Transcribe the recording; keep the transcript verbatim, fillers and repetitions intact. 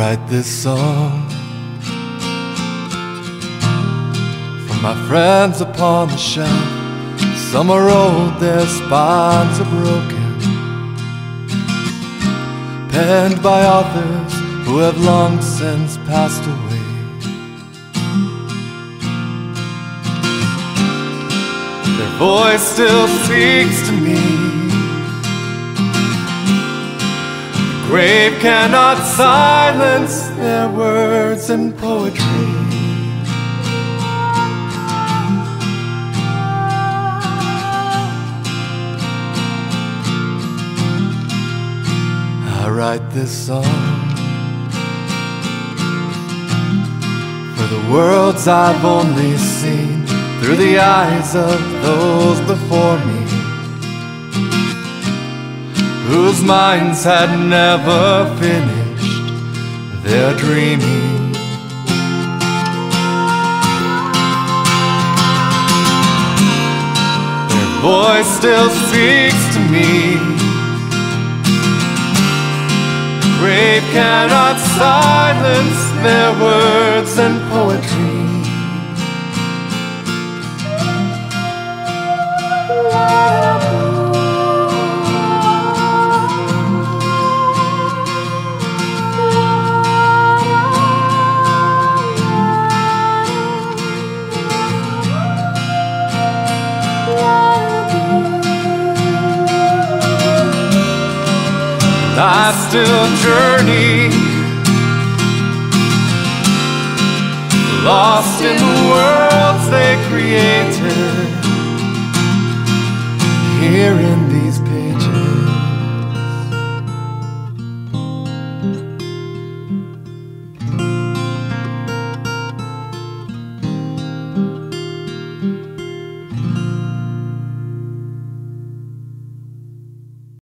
write this song for my friends upon the shelf. Some are old, their spines are broken, penned by authors who have long since passed away. Their voice still speaks to me. The grave cannot silence their words and poetry. I write this song for the worlds I've only seen through the eyes of those before me, whose minds had never finished their dreaming. Their voice still speaks to me. The grave cannot silence their words and poetry. I still journey, lost in the worlds they created.